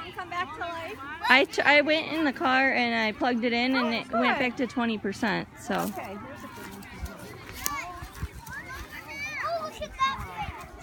and come back to life? I went in the car and I plugged it in and it went back to 20%. So. Okay. Oh, look at that thing.